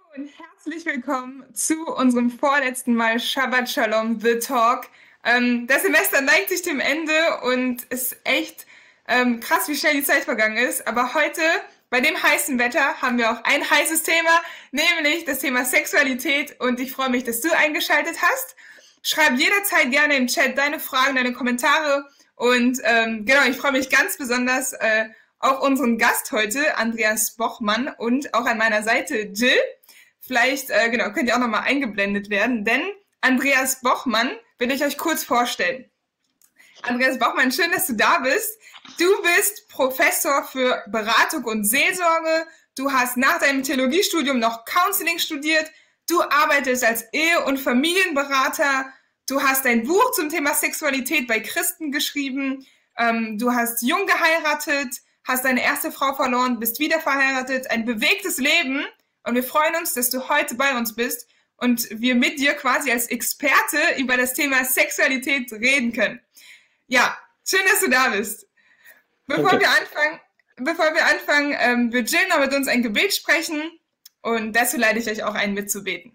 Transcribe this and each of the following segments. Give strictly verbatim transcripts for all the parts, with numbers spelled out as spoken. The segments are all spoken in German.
Und herzlich willkommen zu unserem vorletzten Mal Shabbat Shalom, The Talk. Ähm, das Semester neigt sich dem Ende und es ist echt ähm, krass, wie schnell die Zeit vergangen ist. Aber heute, bei dem heißen Wetter, haben wir auch ein heißes Thema, nämlich das Thema Sexualität. Und ich freue mich, dass du eingeschaltet hast. Schreib jederzeit gerne im Chat deine Fragen, deine Kommentare. Und ähm, genau, ich freue mich ganz besonders äh, auf unseren Gast heute, Andreas Bochmann, und auch an meiner Seite Jill. Vielleicht äh, genau, könnt ihr auch nochmal eingeblendet werden, denn Andreas Bochmann will ich euch kurz vorstellen. Andreas Bochmann, schön, dass du da bist. Du bist Professor für Beratung und Seelsorge. Du hast nach deinem Theologiestudium noch Counseling studiert. Du arbeitest als Ehe- und Familienberater. Du hast ein Buch zum Thema Sexualität bei Christen geschrieben. Ähm, du hast jung geheiratet, hast deine erste Frau verloren, bist wieder verheiratet. Ein bewegtes Leben. Und wir freuen uns, dass du heute bei uns bist und wir mit dir quasi als Experte über das Thema Sexualität reden können. Ja, schön, dass du da bist. Bevor Danke. wir anfangen, bevor wir anfangen, ähm, wird Jill noch mit uns ein Gebet sprechen und dazu leite ich euch auch ein, mitzubeten.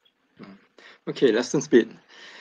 Okay, lasst uns beten.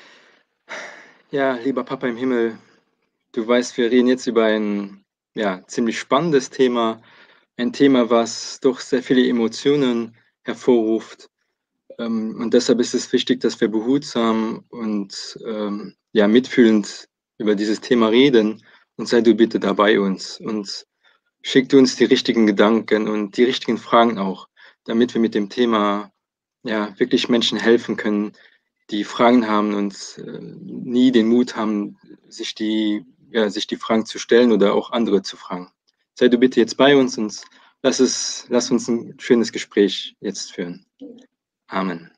Ja, lieber Papa im Himmel, du weißt, wir reden jetzt über ein ja, ziemlich spannendes Thema, ein Thema, was doch sehr viele Emotionen hervorruft. Ähm, und deshalb ist es wichtig, dass wir behutsam und ähm, ja, mitfühlend über dieses Thema reden. Und sei du bitte da bei uns und schick uns die richtigen Gedanken und die richtigen Fragen auch, damit wir mit dem Thema ja, wirklich Menschen helfen können, die Fragen haben und äh, nie den Mut haben, sich die, ja, sich die Fragen zu stellen oder auch andere zu fragen. Sei du bitte jetzt bei uns und lass, es, lass uns ein schönes Gespräch jetzt führen. Amen.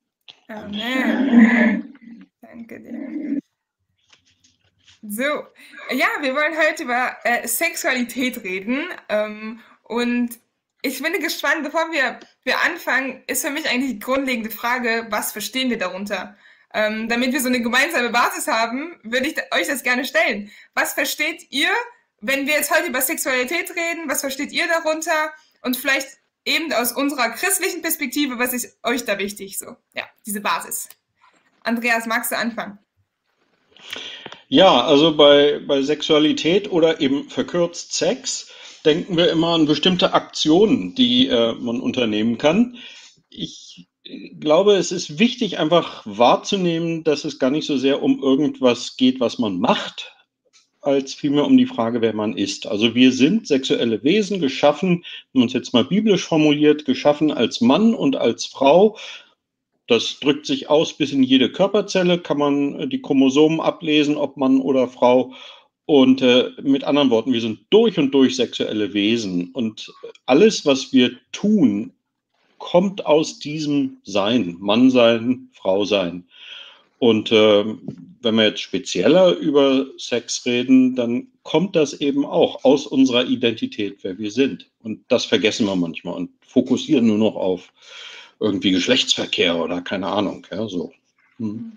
Amen. Danke dir. So, ja, wir wollen heute über äh, Sexualität reden. Ähm, und ich bin gespannt, bevor wir, wir anfangen, ist für mich eigentlich die grundlegende Frage, was verstehen wir darunter? Ähm, damit wir so eine gemeinsame Basis haben, würde ich euch das gerne stellen. Was versteht ihr, wenn wir jetzt heute über Sexualität reden? Was versteht ihr darunter? Und vielleicht eben aus unserer christlichen Perspektive, was ist euch da wichtig? So, ja, diese Basis. Andreas, magst du anfangen? Ja, also bei, bei Sexualität oder eben verkürzt Sex denken wir immer an bestimmte Aktionen, die äh, man unternehmen kann. Ich glaube, es ist wichtig, einfach wahrzunehmen, dass es gar nicht so sehr um irgendwas geht, was man macht, als vielmehr um die Frage, wer man ist. Also wir sind sexuelle Wesen, geschaffen, wenn man es jetzt mal biblisch formuliert, geschaffen als Mann und als Frau. Das drückt sich aus bis in jede Körperzelle, kann man die Chromosomen ablesen, ob Mann oder Frau. Und äh, mit anderen Worten, wir sind durch und durch sexuelle Wesen. Und alles, was wir tun, kommt aus diesem Sein, Mann sein, Frau sein. Und äh, wenn wir jetzt spezieller über Sex reden, dann kommt das eben auch aus unserer Identität, wer wir sind. Und das vergessen wir manchmal und fokussieren nur noch auf irgendwie Geschlechtsverkehr oder keine Ahnung. Ja, so. Hm.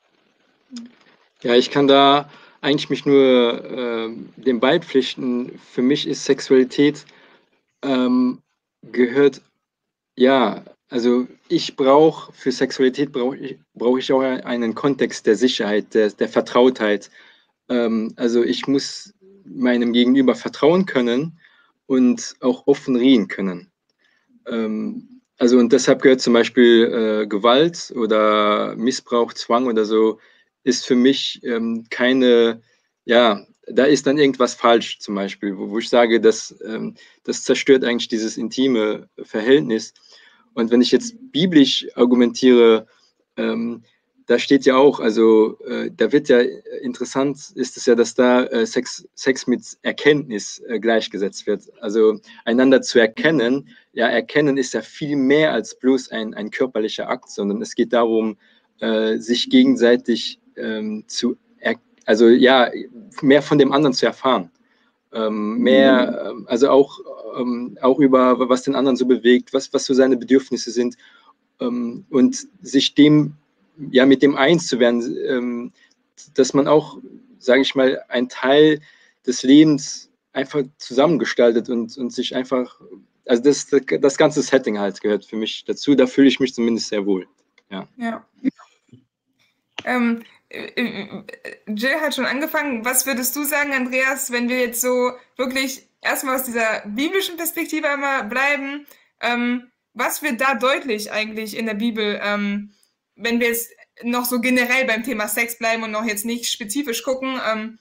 Ja, ich kann da eigentlich mich nur äh, dem beipflichten. Für mich ist Sexualität ähm, gehört, ja, also ich brauche, für Sexualität brauche ich, brauch ich auch einen Kontext der Sicherheit, der, der Vertrautheit. Ähm, also ich muss meinem Gegenüber vertrauen können und auch offen reden können. Ähm, also und deshalb gehört zum Beispiel äh, Gewalt oder Missbrauch, Zwang oder so, ist für mich ähm, keine, ja, da ist dann irgendwas falsch zum Beispiel, wo, wo ich sage, dass, ähm, das zerstört eigentlich dieses intime Verhältnis. Und wenn ich jetzt biblisch argumentiere, ähm, da steht ja auch, also äh, da wird ja interessant, ist es ja, dass da äh, Sex, Sex mit Erkenntnis äh, gleichgesetzt wird. Also einander zu erkennen, ja, erkennen ist ja viel mehr als bloß ein, ein körperlicher Akt, sondern es geht darum, äh, sich gegenseitig ähm, zu, er, also ja, mehr von dem anderen zu erfahren. Ähm, mehr, also auch, ähm, auch über, was den anderen so bewegt, was, was so seine Bedürfnisse sind, ähm, und sich dem, ja, mit dem eins zu werden, ähm, dass man auch, sage ich mal, ein Teil des Lebens einfach zusammengestaltet und, und sich einfach also das, das ganze Setting halt gehört für mich dazu. Da fühle ich mich zumindest sehr wohl. Ja. Ja. Ähm, Jill hat schon angefangen. Was würdest du sagen, Andreas, wenn wir jetzt so wirklich erstmal aus dieser biblischen Perspektive einmal bleiben? Ähm, was wird da deutlich eigentlich in der Bibel, ähm, wenn wir jetzt noch so generell beim Thema Sex bleiben und noch jetzt nicht spezifisch gucken? Ähm,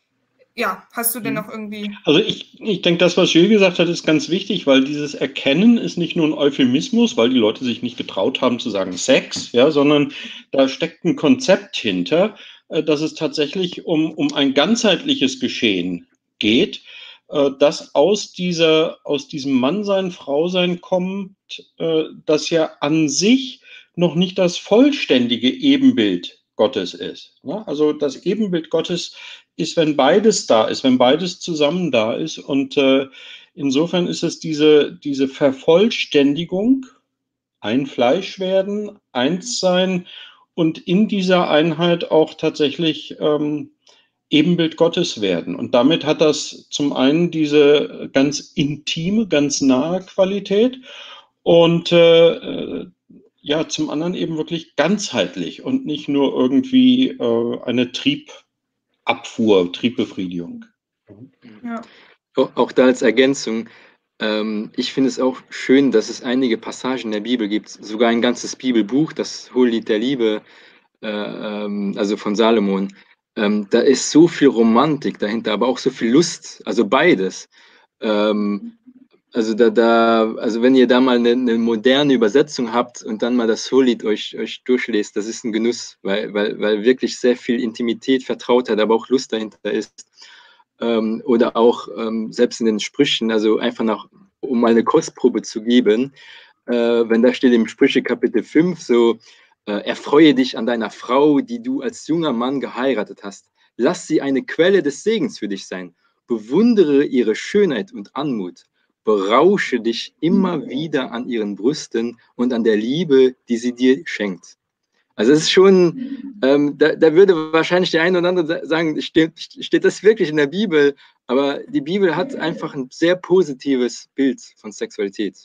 ja, hast du denn noch irgendwie... Also ich, ich denke, das, was Jill gesagt hat, ist ganz wichtig, weil dieses Erkennen ist nicht nur ein Euphemismus, weil die Leute sich nicht getraut haben zu sagen Sex, ja, sondern da steckt ein Konzept hinter, äh, dass es tatsächlich um, um ein ganzheitliches Geschehen geht, äh, das aus dieser, aus diesem Mannsein, Frausein kommt, äh, das ja an sich noch nicht das vollständige Ebenbild Gottes ist. Ne? Also das Ebenbild Gottes ist, wenn beides da ist, wenn beides zusammen da ist. Und äh, insofern ist es diese, diese Vervollständigung, ein Fleisch werden, eins sein und in dieser Einheit auch tatsächlich ähm, Ebenbild Gottes werden. Und damit hat das zum einen diese ganz intime, ganz nahe Qualität und äh, ja, zum anderen eben wirklich ganzheitlich und nicht nur irgendwie äh, eine Triebabfuhr, Triebbefriedigung. Ja. Auch da als Ergänzung, ähm, ich finde es auch schön, dass es einige Passagen in der Bibel gibt, sogar ein ganzes Bibelbuch, das Hohelied der Liebe, äh, ähm, also von Salomon. Ähm, da ist so viel Romantik dahinter, aber auch so viel Lust, also beides. Ähm, also da, da, also wenn ihr da mal eine, eine moderne Übersetzung habt und dann mal das Hohelied euch, euch durchlest, das ist ein Genuss, weil, weil, weil wirklich sehr viel Intimität, Vertrautheit, aber auch Lust dahinter ist. Ähm, oder auch ähm, selbst in den Sprüchen, also einfach nach, um mal eine Kostprobe zu geben, äh, wenn da steht im Sprüche Kapitel fünf so, äh, erfreue dich an deiner Frau, die du als junger Mann geheiratet hast. Lass sie eine Quelle des Segens für dich sein. Bewundere ihre Schönheit und Anmut. Berausche dich immer wieder an ihren Brüsten und an der Liebe, die sie dir schenkt. Also es ist schon, ähm, da, da würde wahrscheinlich der eine oder andere sagen, steht, steht das wirklich in der Bibel? Aber die Bibel hat einfach ein sehr positives Bild von Sexualität.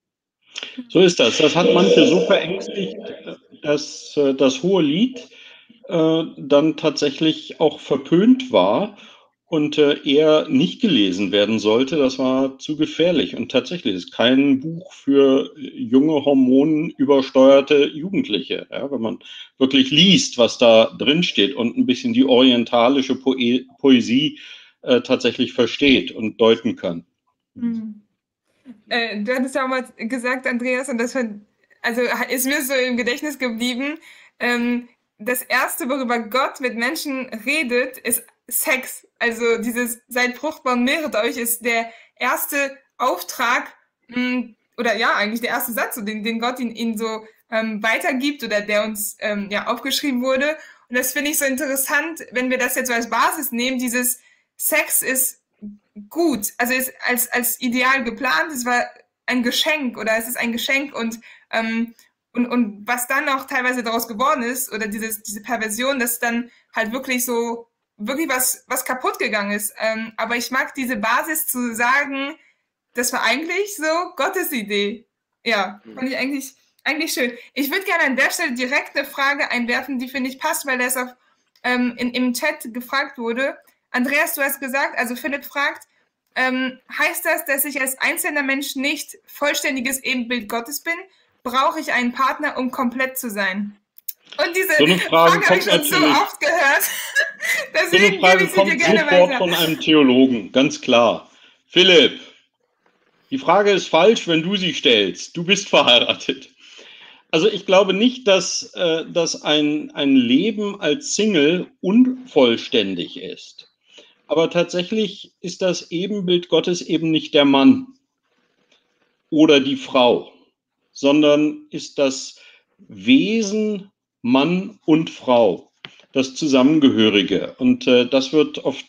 So ist das. Das hat manche so verängstigt, dass äh, das Hohelied äh, dann tatsächlich auch verpönt war und äh, eher nicht gelesen werden sollte. Das war zu gefährlich. Und tatsächlich ist kein Buch für junge, hormonübersteuerte Jugendliche. Ja, wenn man wirklich liest, was da drin steht und ein bisschen die orientalische Poe Poesie äh, tatsächlich versteht und deuten kann. Mhm. Äh, du hattest ja auch mal gesagt, Andreas, und das fand, also ist mir so im Gedächtnis geblieben, ähm, das Erste, worüber Gott mit Menschen redet, ist Sex. Also dieses seid fruchtbar und mehret euch ist der erste Auftrag, mh, oder ja, eigentlich der erste Satz, den, den Gott ihn, ihn so ähm, weitergibt oder der uns ähm, ja aufgeschrieben wurde. Und das finde ich so interessant, wenn wir das jetzt so als Basis nehmen, dieses Sex ist gut, also ist als, als ideal geplant, es war ein Geschenk oder es ist ein Geschenk und, ähm, und, und was dann auch teilweise daraus geworden ist oder dieses, diese Perversion, dass dann halt wirklich so, wirklich was, was kaputt gegangen ist. Ähm, aber ich mag diese Basis zu sagen, das war eigentlich so Gottes Idee. Ja, fand ich eigentlich, eigentlich schön. Ich würde gerne an der Stelle direkt eine Frage einwerfen, die finde ich passt, weil das auch ähm, in, im Chat gefragt wurde. Andreas, du hast gesagt, also Philipp fragt, ähm, heißt das, dass ich als einzelner Mensch nicht vollständiges Ebenbild Gottes bin? Brauche ich einen Partner, um komplett zu sein? Und diese so eine Frage, Frage habe ich schon so oft gehört. Deswegen so eine Frage ich kommt sofort weiter. Von einem Theologen, ganz klar. Philipp, die Frage ist falsch, wenn du sie stellst. Du bist verheiratet. Also ich glaube nicht, dass, äh, dass ein, ein Leben als Single unvollständig ist. Aber tatsächlich ist das Ebenbild Gottes eben nicht der Mann oder die Frau, sondern ist das Wesen Mann und Frau, das Zusammengehörige. Und äh, das wird oft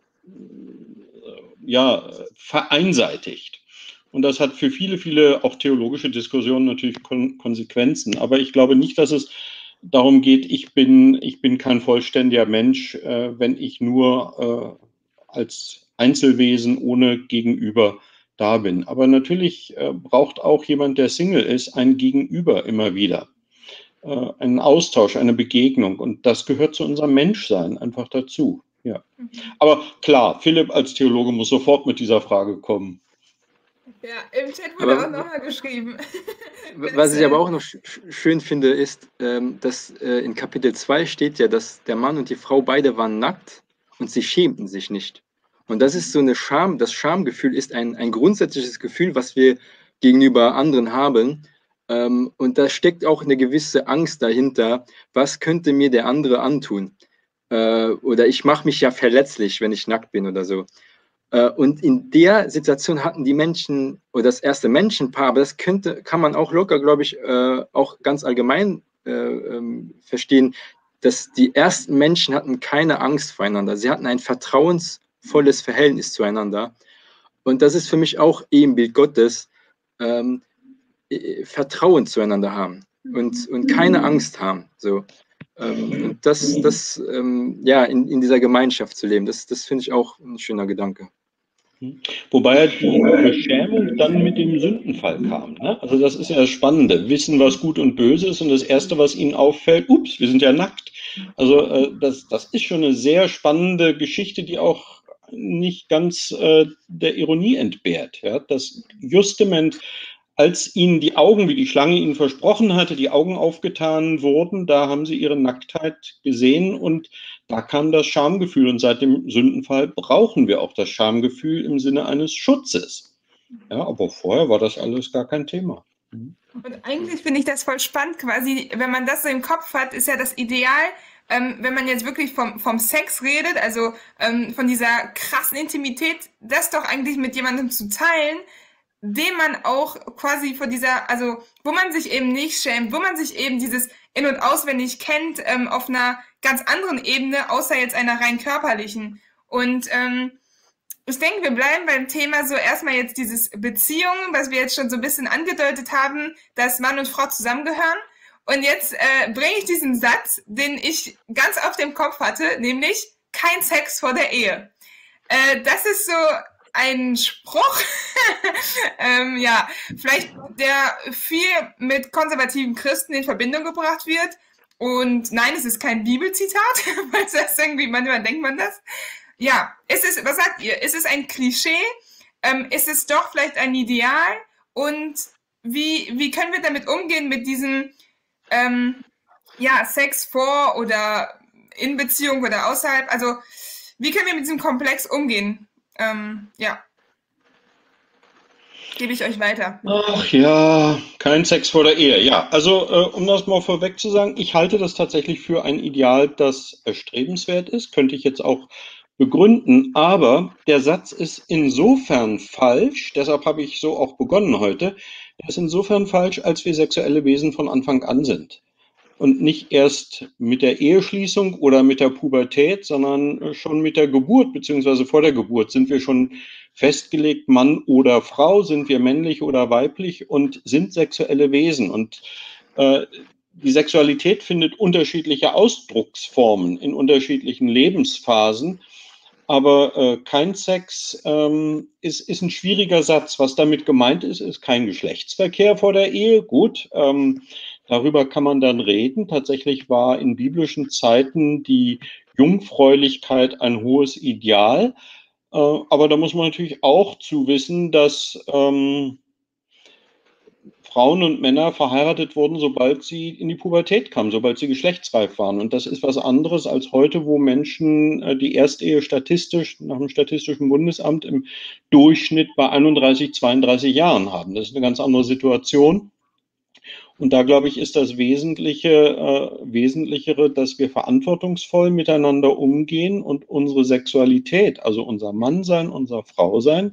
äh, ja, vereinseitigt. Und das hat für viele, viele auch theologische Diskussionen natürlich Kon Konsequenzen. Aber ich glaube nicht, dass es darum geht, ich bin, ich bin kein vollständiger Mensch, äh, wenn ich nur äh, als Einzelwesen ohne Gegenüber da bin. Aber natürlich äh, braucht auch jemand, der Single ist, ein Gegenüber immer wieder. Äh, einen Austausch, eine Begegnung. Und das gehört zu unserem Menschsein einfach dazu. Ja. Mhm. Aber klar, Philipp als Theologe muss sofort mit dieser Frage kommen. Ja, im Chat wurde Aber auch nochmal geschrieben. was dass, ich aber äh, auch noch sch schön finde, ist, ähm, dass äh, in Kapitel zwei steht ja, dass der Mann und die Frau beide waren nackt und sie schämten sich nicht. Und das ist so eine Scham, das Schamgefühl ist ein, ein grundsätzliches Gefühl, was wir gegenüber anderen haben. Ähm, und da steckt auch eine gewisse Angst dahinter, was könnte mir der andere antun? Äh, oder ich mache mich ja verletzlich, wenn ich nackt bin oder so. Äh, und in der Situation hatten die Menschen oder das erste Menschenpaar, aber das könnte, kann man auch locker, glaube ich, äh, auch ganz allgemein äh, ähm, verstehen, dass die ersten Menschen hatten keine Angst voreinander. Sie hatten ein vertrauensvolles Verhältnis zueinander. Und das ist für mich auch Ebenbild Gottes, ähm, äh, Vertrauen zueinander haben und, und keine Angst haben. So. Ähm, und das, das ähm, ja, in, in dieser Gemeinschaft zu leben, das, das finde ich auch ein schöner Gedanke. Wobei die Beschämung dann mit dem Sündenfall kam. Ne? Also das ist ja das Spannende. Wissen, was gut und böse ist und das Erste, was ihnen auffällt, ups, wir sind ja nackt. Also äh, das, das ist schon eine sehr spannende Geschichte, die auch nicht ganz äh, der Ironie entbehrt. Ja? Das Justament, als ihnen die Augen, wie die Schlange ihnen versprochen hatte, die Augen aufgetan wurden, da haben sie ihre Nacktheit gesehen und da kam das Schamgefühl. Und seit dem Sündenfall brauchen wir auch das Schamgefühl im Sinne eines Schutzes. Ja, aber vorher war das alles gar kein Thema. Und eigentlich finde ich das voll spannend, quasi, wenn man das so im Kopf hat, ist ja das Ideal, ähm, wenn man jetzt wirklich vom, vom Sex redet, also ähm, von dieser krassen Intimität, das doch eigentlich mit jemandem zu teilen, den man auch quasi vor dieser, also wo man sich eben nicht schämt, wo man sich eben dieses in- und auswendig kennt, ähm, auf einer ganz anderen Ebene, außer jetzt einer rein körperlichen. Und ähm, ich denke, wir bleiben beim Thema so erstmal jetzt dieses Beziehungen, was wir jetzt schon so ein bisschen angedeutet haben, dass Mann und Frau zusammengehören. Und jetzt äh, bringe ich diesen Satz, den ich ganz auf dem Kopf hatte, nämlich kein Sex vor der Ehe. Äh, das ist so ein Spruch, ähm, ja, vielleicht der viel mit konservativen Christen in Verbindung gebracht wird. Und nein, es ist kein Bibelzitat, weil das irgendwie, manchmal denkt man das. Ja, ist es, was sagt ihr? Ist es ein Klischee? Ähm, ist es doch vielleicht ein Ideal? Und wie, wie können wir damit umgehen mit diesem ähm, ja, Sex vor oder in Beziehung oder außerhalb? Also, wie können wir mit diesem Komplex umgehen? Ähm, ja, gebe ich euch weiter. Ach ja, kein Sex vor der Ehe. Ja, also äh, um das mal vorweg zu sagen, ich halte das tatsächlich für ein Ideal, das erstrebenswert ist. Könnte ich jetzt auch begründen, aber der Satz ist insofern falsch, deshalb habe ich so auch begonnen heute, er ist insofern falsch, als wir sexuelle Wesen von Anfang an sind. Und nicht erst mit der Eheschließung oder mit der Pubertät, sondern schon mit der Geburt, beziehungsweise vor der Geburt sind wir schon festgelegt, Mann oder Frau, sind wir männlich oder weiblich und sind sexuelle Wesen. Und äh, die Sexualität findet unterschiedliche Ausdrucksformen in unterschiedlichen Lebensphasen. Aber äh, kein Sex ähm, ist, ist ein schwieriger Satz. Was damit gemeint ist, ist kein Geschlechtsverkehr vor der Ehe. Gut, ähm, darüber kann man dann reden. Tatsächlich war in biblischen Zeiten die Jungfräulichkeit ein hohes Ideal. Äh, aber da muss man natürlich auch zu wissen, dass ähm, Frauen und Männer verheiratet wurden, sobald sie in die Pubertät kamen, sobald sie geschlechtsreif waren. Und das ist was anderes als heute, wo Menschen äh, die Erstehe statistisch, nach dem Statistischen Bundesamt im Durchschnitt bei einunddreißig, zweiunddreißig Jahren haben. Das ist eine ganz andere Situation. Und da, glaube ich, ist das Wesentliche, äh, Wesentlichere, dass wir verantwortungsvoll miteinander umgehen und unsere Sexualität, also unser Mannsein, unser Frausein,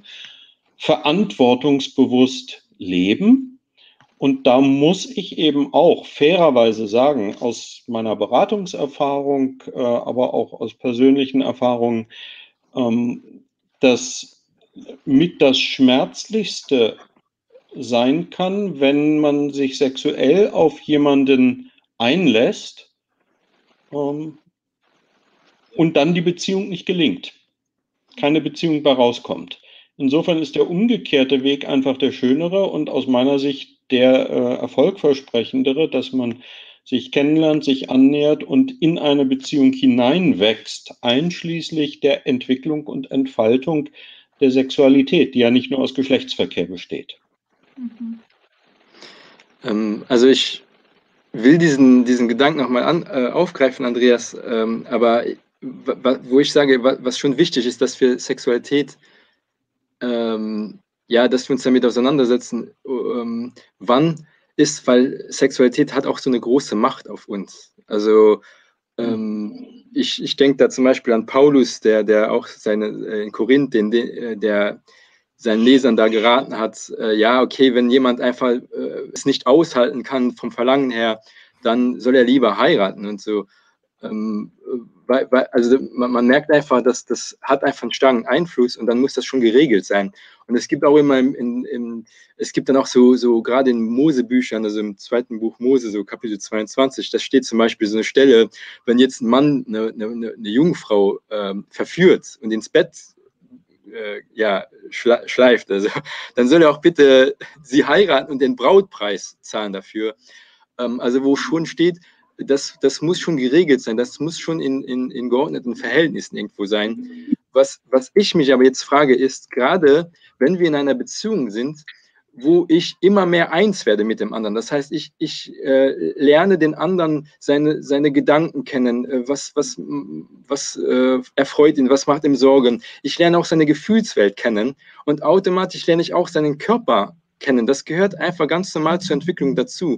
verantwortungsbewusst leben. Und da muss ich eben auch fairerweise sagen, aus meiner Beratungserfahrung, äh, aber auch aus persönlichen Erfahrungen, ähm, dass mit das Schmerzlichste sein kann, wenn man sich sexuell auf jemanden einlässt ähm, und dann die Beziehung nicht gelingt, keine Beziehung bei rauskommt. Insofern ist der umgekehrte Weg einfach der schönere und aus meiner Sicht der äh, erfolgversprechendere, dass man sich kennenlernt, sich annähert und in eine Beziehung hineinwächst, einschließlich der Entwicklung und Entfaltung der Sexualität, die ja nicht nur aus Geschlechtsverkehr besteht. Mhm. Ähm, also ich will diesen, diesen Gedanken nochmal an, äh, aufgreifen, Andreas, ähm, aber wo ich sage, was schon wichtig ist, dass wir Sexualität, ähm, ja, dass wir uns damit auseinandersetzen, ähm, wann ist, weil Sexualität hat auch so eine große Macht auf uns. Also ähm, ich, ich denke da zum Beispiel an Paulus, der, der auch seine, äh, in Korinth, den, der seinen Lesern da geraten hat, äh, ja, okay, wenn jemand einfach äh, es nicht aushalten kann vom Verlangen her, dann soll er lieber heiraten und so. Ähm, weil, weil, also man, man merkt einfach, dass das hat einfach einen starken Einfluss und dann muss das schon geregelt sein. Und es gibt auch immer im, in, im, es gibt dann auch so, so gerade in Mosebüchern, also im zweiten Buch Mose, so Kapitel zweiundzwanzig, da steht zum Beispiel so eine Stelle, wenn jetzt ein Mann eine, eine, eine Jungfrau ähm, verführt und ins Bett äh, ja, schleift, also, dann soll er auch bitte sie heiraten und den Brautpreis zahlen dafür. Ähm, also wo schon steht, das, das muss schon geregelt sein, das muss schon in, in, in geordneten Verhältnissen irgendwo sein. Was, was ich mich aber jetzt frage, ist, gerade wenn wir in einer Beziehung sind, wo ich immer mehr eins werde mit dem anderen. Das heißt, ich, ich äh, lerne den anderen seine, seine Gedanken kennen, äh, was, was, was äh, erfreut ihn, was macht ihm Sorgen. Ich lerne auch seine Gefühlswelt kennen und automatisch lerne ich auch seinen Körper kennen. Das gehört einfach ganz normal zur Entwicklung dazu.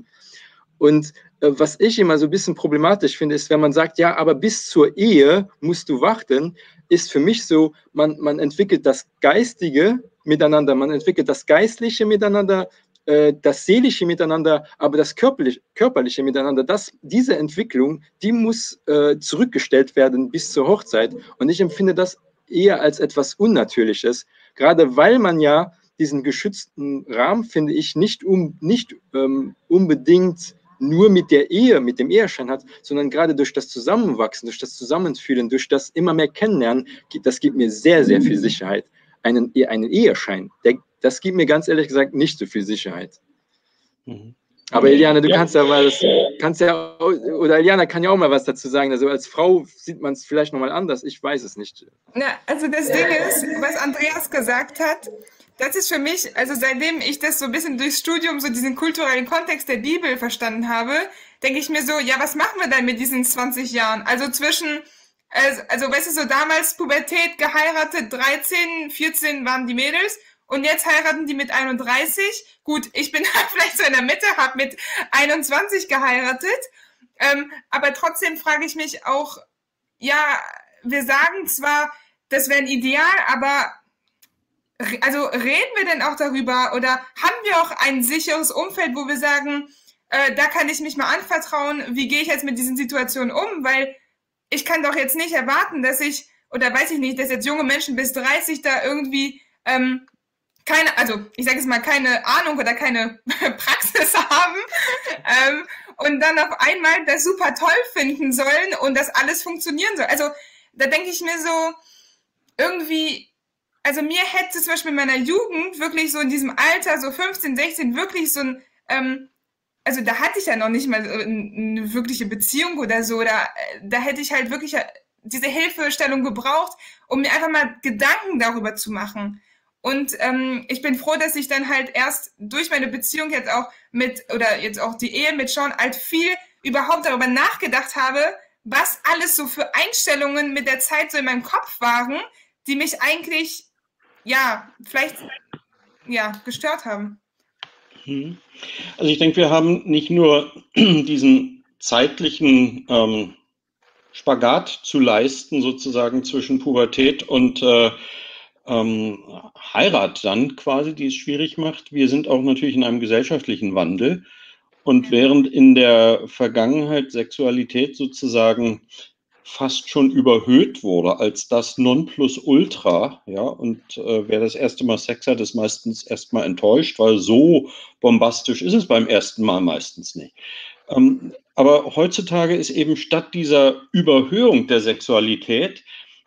Und äh, was ich immer so ein bisschen problematisch finde, ist, wenn man sagt, ja, aber bis zur Ehe musst du warten, ist für mich so, man, man entwickelt das Geistige miteinander, man entwickelt das Geistliche miteinander, äh, das Seelische miteinander, aber das Körperliche, Körperliche miteinander, das, diese Entwicklung, die muss äh, zurückgestellt werden bis zur Hochzeit. Und ich empfinde das eher als etwas Unnatürliches, gerade weil man ja diesen geschützten Rahmen, finde ich, nicht, um, nicht ähm, unbedingt nur mit der Ehe, mit dem Eheschein hat, sondern gerade durch das Zusammenwachsen, durch das Zusammenfühlen, durch das immer mehr Kennenlernen, das gibt mir sehr, sehr viel Sicherheit. Einen, einen Eheschein, der, das gibt mir ganz ehrlich gesagt nicht so viel Sicherheit. Mhm. Aber Eliana, du ja. kannst ja mal das, kannst ja, oder Eliana kann ja auch mal was dazu sagen. Also als Frau sieht man es vielleicht nochmal anders, ich weiß es nicht. Na, also das Ding ist, was Andreas gesagt hat, das ist für mich, also seitdem ich das so ein bisschen durchs Studium, so diesen kulturellen Kontext der Bibel verstanden habe, denke ich mir so, ja, was machen wir denn mit diesen zwanzig Jahren? Also zwischen, also, also weißt du, so damals Pubertät, geheiratet, dreizehn, vierzehn waren die Mädels und jetzt heiraten die mit einunddreißig. Gut, ich bin vielleicht so in der Mitte, habe mit einundzwanzig geheiratet, ähm, aber trotzdem frage ich mich auch, ja, wir sagen zwar, das wäre ein Ideal, aber also reden wir denn auch darüber oder haben wir auch ein sicheres Umfeld, wo wir sagen, äh, da kann ich mich mal anvertrauen, wie gehe ich jetzt mit diesen Situationen um, weil ich kann doch jetzt nicht erwarten, dass ich, oder weiß ich nicht, dass jetzt junge Menschen bis dreißig da irgendwie ähm, keine, also ich sage jetzt mal, keine Ahnung oder keine Praxis haben ähm, und dann auf einmal das super toll finden sollen und das alles funktionieren soll. Also da denke ich mir so, irgendwie, also mir hätte zum Beispiel in meiner Jugend wirklich so in diesem Alter, so fünfzehn, sechzehn, wirklich so ein, ähm, also da hatte ich ja noch nicht mal eine wirkliche Beziehung oder so, da, da hätte ich halt wirklich diese Hilfestellung gebraucht, um mir einfach mal Gedanken darüber zu machen. Und ähm, ich bin froh, dass ich dann halt erst durch meine Beziehung jetzt auch mit, oder jetzt auch die Ehe mit Sean, halt viel überhaupt darüber nachgedacht habe, was alles so für Einstellungen mit der Zeit so in meinem Kopf waren, die mich eigentlich ja, vielleicht, ja, gestört haben. Also ich denke, wir haben nicht nur diesen zeitlichen ähm, Spagat zu leisten, sozusagen zwischen Pubertät und äh, ähm, Heirat dann quasi, die es schwierig macht. Wir sind auch natürlich in einem gesellschaftlichen Wandel. Und während in der Vergangenheit Sexualität sozusagen fast schon überhöht wurde als das Nonplusultra, ja, und äh, wer das erste Mal Sex hat, ist meistens erstmal enttäuscht, weil so bombastisch ist es beim ersten Mal meistens nicht. Ähm, aber heutzutage ist eben statt dieser Überhöhung der Sexualität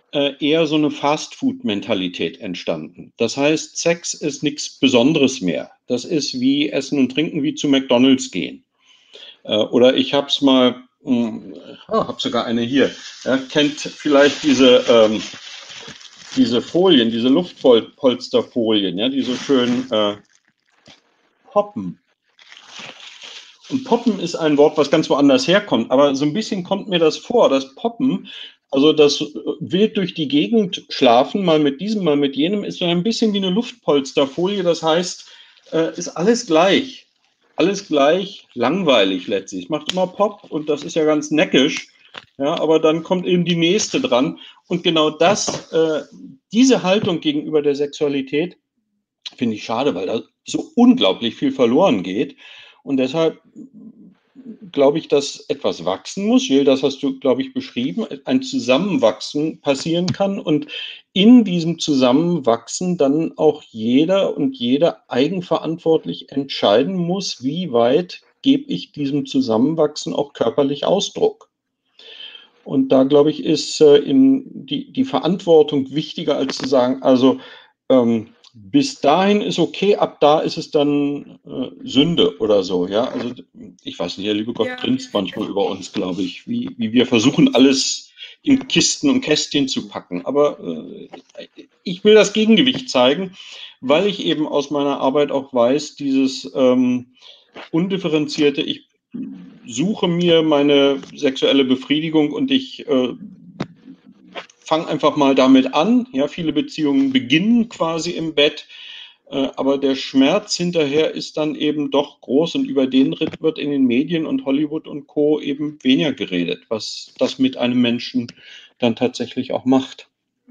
äh, eher so eine Fast-Food-Mentalität entstanden. Das heißt, Sex ist nichts Besonderes mehr. Das ist wie Essen und Trinken, wie zu McDonald's gehen. Äh, oder ich habe es mal, mh, oh, habe sogar eine hier. Ja, kennt vielleicht diese, ähm, diese Folien, diese Luftpolsterfolien, ja, die so schön äh, poppen. Und Poppen ist ein Wort, was ganz woanders herkommt, aber so ein bisschen kommt mir das vor, das Poppen, also das wild durch die Gegend schlafen, mal mit diesem, mal mit jenem, ist so ein bisschen wie eine Luftpolsterfolie, das heißt, äh, ist alles gleich. Alles gleich langweilig letztlich. Macht immer Pop und das ist ja ganz neckisch, ja, aber dann kommt eben die nächste dran. Und genau das, äh, diese Haltung gegenüber der Sexualität finde ich schade, weil da so unglaublich viel verloren geht. Und deshalb glaube ich, dass etwas wachsen muss. Jill, das hast du, glaube ich, beschrieben, ein Zusammenwachsen passieren kann und in diesem Zusammenwachsen dann auch jeder und jede eigenverantwortlich entscheiden muss, wie weit gebe ich diesem Zusammenwachsen auch körperlich Ausdruck. Und da, glaube ich, ist äh, in die, die Verantwortung wichtiger, als zu sagen, also ähm, bis dahin ist okay, ab da ist es dann äh, Sünde oder so. Ja, also ich weiß nicht, der liebe Gott Ja. grinst manchmal über uns, glaube ich, wie, wie wir versuchen, alles in Kisten und Kästchen zu packen. Aber äh, ich will das Gegengewicht zeigen, weil ich eben aus meiner Arbeit auch weiß, dieses ähm, undifferenzierte, ich suche mir meine sexuelle Befriedigung und ich äh, fange einfach mal damit an. Ja, viele Beziehungen beginnen quasi im Bett, äh, aber der Schmerz hinterher ist dann eben doch groß und über den wird in den Medien und Hollywood und Co. eben weniger geredet, was das mit einem Menschen dann tatsächlich auch macht.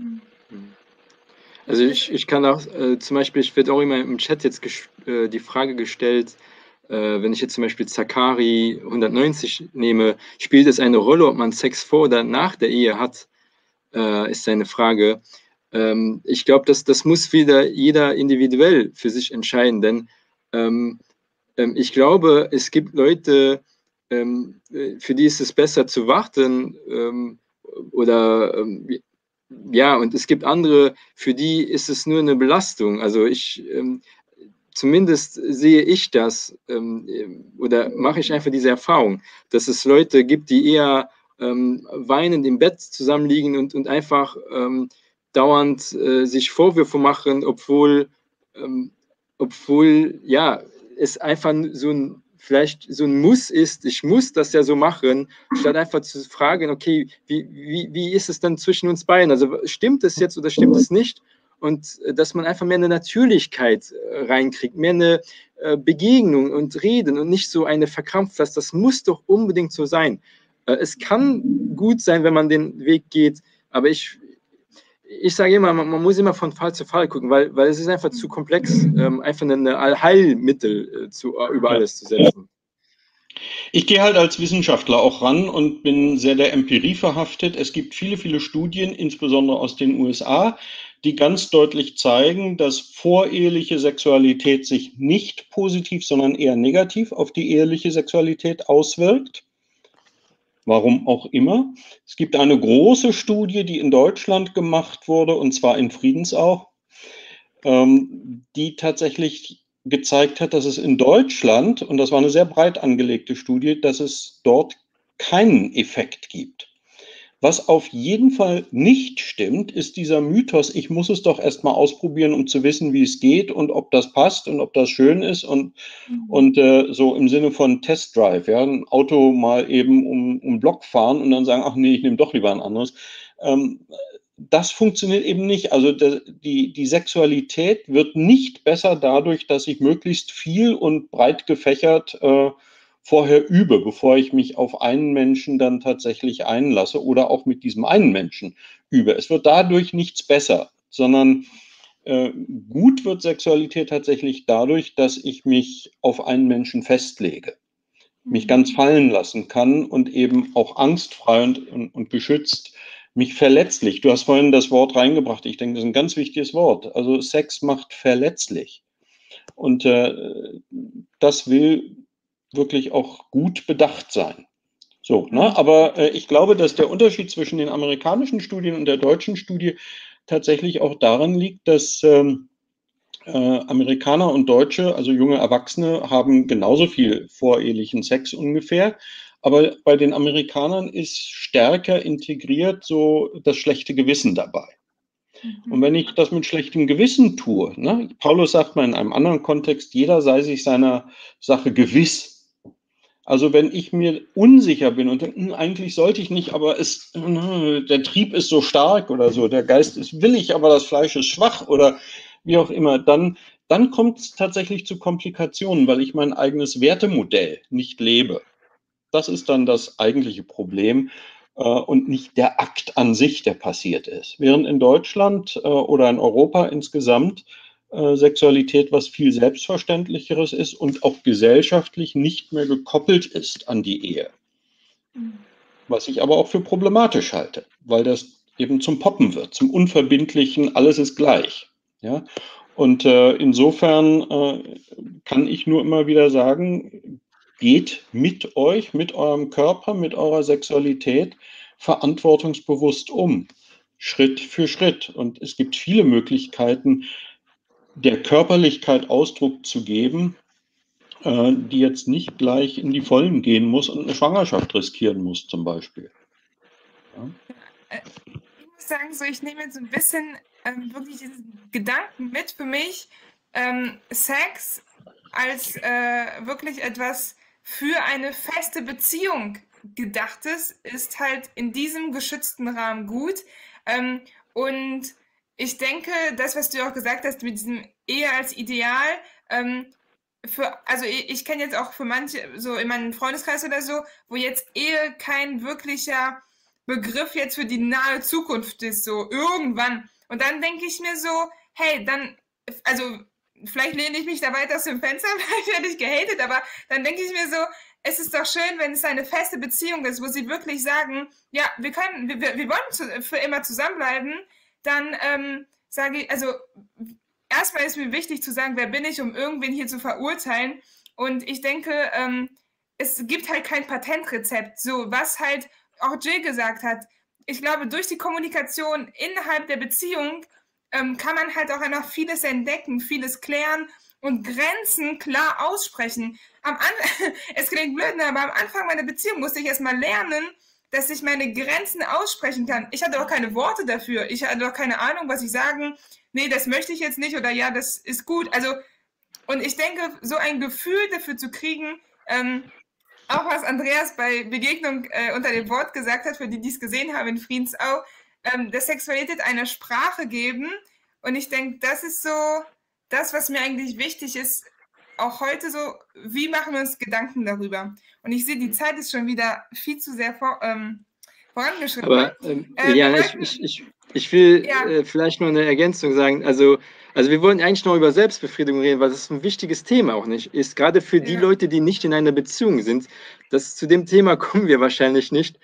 Also ich, ich kann auch, äh, zum Beispiel, ich werde auch immer im Chat jetzt äh, die Frage gestellt, äh, wenn ich jetzt zum Beispiel Zakari hundertneunzig nehme, spielt es eine Rolle, ob man Sex vor oder nach der Ehe hat, äh, ist seine Frage. Ähm, ich glaube, das, das muss wieder jeder individuell für sich entscheiden, denn ähm, ähm, ich glaube, es gibt Leute, ähm, für die ist es besser zu warten ähm, oder ähm, ja, und es gibt andere, für die ist es nur eine Belastung. Also ich, ähm, zumindest sehe ich das ähm, oder mache ich einfach diese Erfahrung, dass es Leute gibt, die eher ähm, weinend im Bett zusammenliegen und, und einfach ähm, dauernd äh, sich Vorwürfe machen, obwohl, ähm, obwohl ja, es einfach so ein vielleicht so ein Muss ist, ich muss das ja so machen, statt einfach zu fragen, okay, wie, wie, wie ist es dann zwischen uns beiden? Also stimmt es jetzt oder stimmt es nicht? Und äh, dass man einfach mehr eine Natürlichkeit äh, reinkriegt, mehr eine äh, Begegnung und Reden und nicht so eine verkrampft, das muss doch unbedingt so sein. Äh, es kann gut sein, wenn man den Weg geht, aber ich, ich sage immer, man, man, muss immer von Fall zu Fall gucken, weil, weil es ist einfach zu komplex, ähm, einfach ein Allheilmittel äh, zu, äh, über alles zu setzen. Ich gehe halt als Wissenschaftler auch ran und bin sehr der Empirie verhaftet. Es gibt viele, viele Studien, insbesondere aus den U S A, die ganz deutlich zeigen, dass voreheliche Sexualität sich nicht positiv, sondern eher negativ auf die eheliche Sexualität auswirkt. Warum auch immer. Es gibt eine große Studie, die in Deutschland gemacht wurde, und zwar in Friedensau, ähm, die tatsächlich gezeigt hat, dass es in Deutschland, und das war eine sehr breit angelegte Studie, dass es dort keinen Effekt gibt. Was auf jeden Fall nicht stimmt, ist dieser Mythos, ich muss es doch erstmal ausprobieren, um zu wissen, wie es geht und ob das passt und ob das schön ist und, mhm. und äh, so im Sinne von Test Drive, ja, ein Auto mal eben um, um Block fahren und dann sagen, ach nee, ich nehme doch lieber ein anderes. Ähm, das funktioniert eben nicht. Also der, die, die Sexualität wird nicht besser dadurch, dass ich möglichst viel und breit gefächert äh, vorher übe, bevor ich mich auf einen Menschen dann tatsächlich einlasse oder auch mit diesem einen Menschen übe. Es wird dadurch nichts besser, sondern äh, gut wird Sexualität tatsächlich dadurch, dass ich mich auf einen Menschen festlege, mich ganz fallen lassen kann und eben auch angstfrei und, und, und beschützt, mich verletzlich. Du hast vorhin das Wort reingebracht. Ich denke, das ist ein ganz wichtiges Wort. Also Sex macht verletzlich. Und äh, das will wirklich auch gut bedacht sein. So, ne? Aber äh, ich glaube, dass der Unterschied zwischen den amerikanischen Studien und der deutschen Studie tatsächlich auch daran liegt, dass ähm, äh, Amerikaner und Deutsche, also junge Erwachsene, haben genauso viel vorehelichen Sex ungefähr. Aber bei den Amerikanern ist stärker integriert so das schlechte Gewissen dabei. Mhm. Und wenn ich das mit schlechtem Gewissen tue, ne, Paulus sagt mal in einem anderen Kontext, jeder sei sich seiner Sache gewiss. Also wenn ich mir unsicher bin und denke, hm, eigentlich sollte ich nicht, aber es, der Trieb ist so stark oder so, der Geist ist willig, aber das Fleisch ist schwach oder wie auch immer, dann, dann kommt es tatsächlich zu Komplikationen, weil ich mein eigenes Wertemodell nicht lebe. Das ist dann das eigentliche Problem äh, und nicht der Akt an sich, der passiert ist. Während in Deutschland äh, oder in Europa insgesamt äh, Sexualität was viel Selbstverständlicheres ist und auch gesellschaftlich nicht mehr gekoppelt ist an die Ehe. Was ich aber auch für problematisch halte, weil das eben zum Poppen wird, zum unverbindlichen, alles ist gleich. Ja? Und äh, insofern äh, kann ich nur immer wieder sagen, geht mit euch, mit eurem Körper, mit eurer Sexualität verantwortungsbewusst um, Schritt für Schritt. Und es gibt viele Möglichkeiten, der Körperlichkeit Ausdruck zu geben, äh, die jetzt nicht gleich in die Vollen gehen muss und eine Schwangerschaft riskieren muss, zum Beispiel. Ja. Ich muss sagen, so ich nehme jetzt so ein bisschen ähm, wirklich diesen Gedanken mit für mich, ähm, Sex als äh, wirklich etwas für eine feste Beziehung gedachtes, ist halt in diesem geschützten Rahmen gut. Ähm, und ich denke, das, was du auch gesagt hast, mit diesem Ehe als Ideal, ähm, für, also ich, ich kenne jetzt auch für manche, so in meinem Freundeskreis oder so, wo jetzt Ehe kein wirklicher Begriff jetzt für die nahe Zukunft ist, so irgendwann. Und dann denke ich mir so, hey, dann, also vielleicht lehne ich mich da weit aus dem Fenster, vielleicht werde ich gehatet, aber dann denke ich mir so, es ist doch schön, wenn es eine feste Beziehung ist, wo sie wirklich sagen, ja, wir können, wir, wir wollen zu, für immer zusammenbleiben, dann ähm, sage ich, also erstmal ist mir wichtig zu sagen, wer bin ich, um irgendwen hier zu verurteilen. Und ich denke, ähm, es gibt halt kein Patentrezept, so was halt auch Jill gesagt hat. Ich glaube, durch die Kommunikation innerhalb der Beziehung ähm, kann man halt auch noch vieles entdecken, vieles klären und Grenzen klar aussprechen. Am An es klingt blöd, aber am Anfang meiner Beziehung musste ich erstmal lernen, dass ich meine Grenzen aussprechen kann. Ich hatte auch keine Worte dafür. Ich hatte auch keine Ahnung, was ich sagen. Nee, das möchte ich jetzt nicht oder ja, das ist gut. Also, und ich denke, so ein Gefühl dafür zu kriegen, ähm, auch was Andreas bei Begegnung äh, unter dem Wort gesagt hat, für die, die es gesehen haben in Friedensau, ähm, der Sexualität eine Sprache geben. Und ich denke, das ist so das, was mir eigentlich wichtig ist, auch heute so, wie machen wir uns Gedanken darüber? Und ich sehe, die Zeit ist schon wieder viel zu sehr vor, ähm, vorangeschritten. Aber ähm, äh, ja, ich, ich, ich, ich will ja. äh, vielleicht noch eine Ergänzung sagen. Also, also wir wollen eigentlich noch über Selbstbefriedigung reden, weil das ist ein wichtiges Thema auch nicht. Ist gerade für die ja. Leute, die nicht in einer Beziehung sind. Das, zu dem Thema kommen wir wahrscheinlich nicht.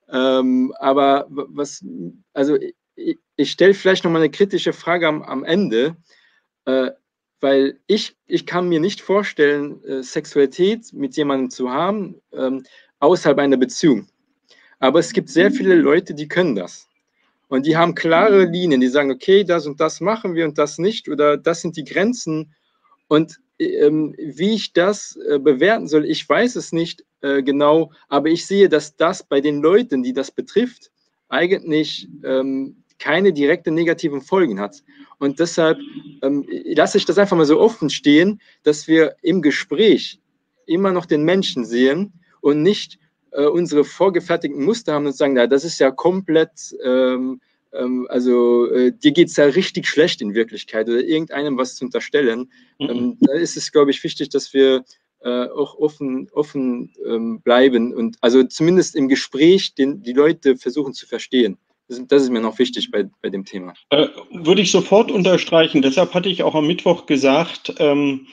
Ähm, aber was, also ich, ich stelle vielleicht noch mal eine kritische Frage am, am Ende. Äh, Weil ich, ich kann mir nicht vorstellen, äh, Sexualität mit jemandem zu haben, ähm, außerhalb einer Beziehung. Aber es gibt sehr viele Leute, die können das. Und die haben klare Linien, die sagen, okay, das und das machen wir und das nicht, oder das sind die Grenzen. Und ähm, wie ich das äh, bewerten soll, ich weiß es nicht äh, genau, aber ich sehe, dass das bei den Leuten, die das betrifft, eigentlich ähm, keine direkten negativen Folgen hat. Und deshalb ähm, lasse ich das einfach mal so offen stehen, dass wir im Gespräch immer noch den Menschen sehen und nicht äh, unsere vorgefertigten Muster haben und sagen, na, das ist ja komplett, ähm, ähm, also äh, dir geht es ja richtig schlecht in Wirklichkeit oder irgendeinem was zu unterstellen. Mhm. Ähm, da ist es, glaube ich, wichtig, dass wir äh, auch offen, offen ähm, bleiben und also zumindest im Gespräch den, die Leute versuchen zu verstehen. Das ist mir noch wichtig bei, bei dem Thema. Äh, würde ich sofort unterstreichen. Deshalb hatte ich auch am Mittwoch gesagt, ähm,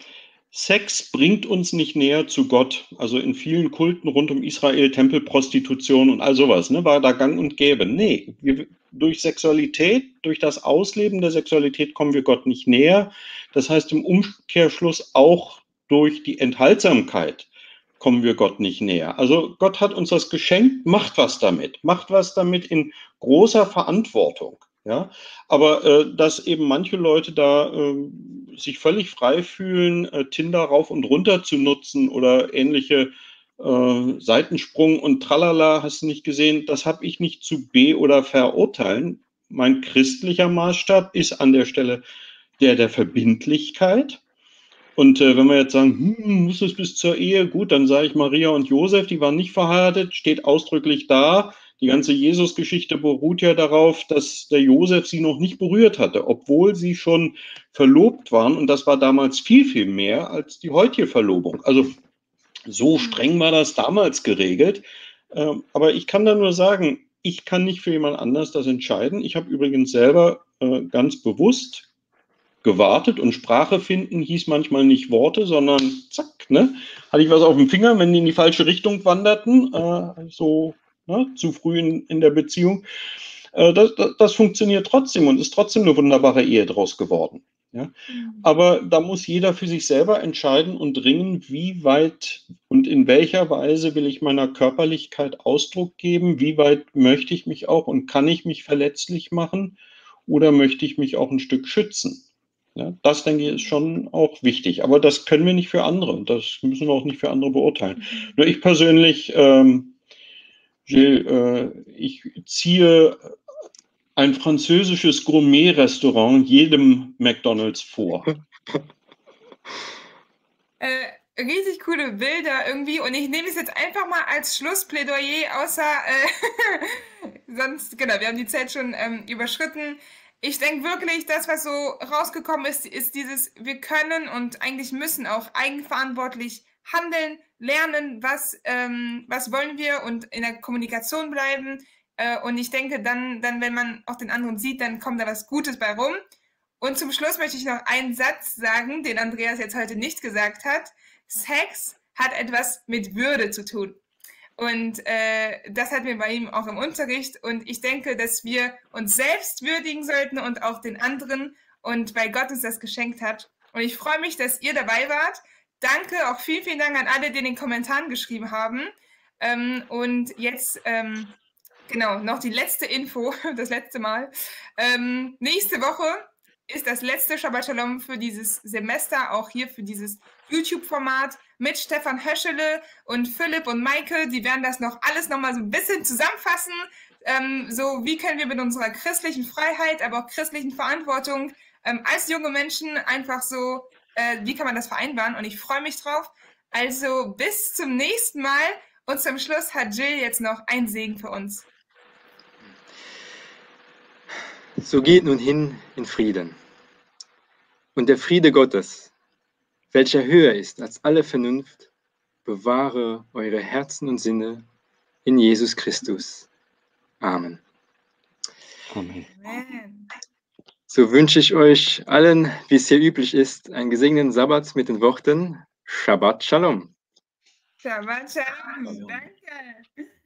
Sex bringt uns nicht näher zu Gott. Also in vielen Kulten rund um Israel, Tempelprostitution und all sowas, ne, war da gang und gäbe. Nee, wir, durch Sexualität, durch das Ausleben der Sexualität kommen wir Gott nicht näher. Das heißt im Umkehrschluss auch durch die Enthaltsamkeit kommen wir Gott nicht näher. Also Gott hat uns das geschenkt, macht was damit, macht was damit in großer Verantwortung. Ja, aber äh, dass eben manche Leute da äh, sich völlig frei fühlen, äh, Tinder rauf und runter zu nutzen oder ähnliche äh, Seitensprung und Tralala, hast du nicht gesehen, das habe ich nicht zu be- oder verurteilen. Mein christlicher Maßstab ist an der Stelle der der Verbindlichkeit. Und äh, wenn wir jetzt sagen, hm, muss es bis zur Ehe, gut, dann sage ich Maria und Josef, die waren nicht verheiratet, steht ausdrücklich da. Die ganze Jesus-Geschichte beruht ja darauf, dass der Josef sie noch nicht berührt hatte, obwohl sie schon verlobt waren. Und das war damals viel, viel mehr als die heutige Verlobung. Also so streng war das damals geregelt. Ähm, aber ich kann da nur sagen, ich kann nicht für jemand anders das entscheiden. Ich habe übrigens selber äh, ganz bewusst gewartet und Sprache finden hieß manchmal nicht Worte, sondern zack, ne? Hatte ich was auf dem Finger, wenn die in die falsche Richtung wanderten, äh, so ne, zu früh in, in der Beziehung. Äh, das, das, das funktioniert trotzdem und ist trotzdem eine wunderbare Ehe draus geworden. Ja? Mhm. Aber da muss jeder für sich selber entscheiden und ringen, wie weit und in welcher Weise will ich meiner Körperlichkeit Ausdruck geben, wie weit möchte ich mich auch und kann ich mich verletzlich machen oder möchte ich mich auch ein Stück schützen. Ja, das, denke ich, ist schon auch wichtig. Aber das können wir nicht für andere und das müssen wir auch nicht für andere beurteilen. Nur ich persönlich, ähm, Gilles, äh, ich ziehe ein französisches Gourmet-Restaurant jedem McDonald's vor. Äh, riesig coole Bilder irgendwie und ich nehme es jetzt einfach mal als Schlussplädoyer, außer äh, sonst, genau, wir haben die Zeit schon ähm, überschritten. Ich denke wirklich, das, was so rausgekommen ist, ist dieses, wir können und eigentlich müssen auch eigenverantwortlich handeln, lernen, was, ähm, was wollen wir und in der Kommunikation bleiben. Äh, und ich denke, dann, dann, wenn man auch den anderen sieht, dann kommt da was Gutes bei rum. Und zum Schluss möchte ich noch einen Satz sagen, den Andreas jetzt heute nicht gesagt hat. Sex hat etwas mit Würde zu tun. Und äh, das hatten wir bei ihm auch im Unterricht. Und ich denke, dass wir uns selbst würdigen sollten und auch den anderen. Und weil Gott uns das geschenkt hat. Und ich freue mich, dass ihr dabei wart. Danke, auch vielen, vielen Dank an alle, die in den Kommentaren geschrieben haben. Ähm, und jetzt, ähm, genau, noch die letzte Info, das letzte Mal. Ähm, nächste Woche ist das letzte Shabbat Shalom für dieses Semester, auch hier für dieses YouTube-Format mit Stefan Höschele und Philipp und Maike. Die werden das noch alles nochmal so ein bisschen zusammenfassen. Ähm, so, wie können wir mit unserer christlichen Freiheit, aber auch christlichen Verantwortung ähm, als junge Menschen einfach so, äh, wie kann man das vereinbaren? Und ich freue mich drauf. Also bis zum nächsten Mal. Und zum Schluss hat Jill jetzt noch einen Segen für uns. So geht nun hin in Frieden. Und der Friede Gottes, welcher höher ist als alle Vernunft, bewahre eure Herzen und Sinne in Jesus Christus. Amen. Amen. Amen. So wünsche ich euch allen, wie es hier üblich ist, einen gesegneten Sabbat mit den Worten Shabbat Shalom. Shabbat Shalom. Danke.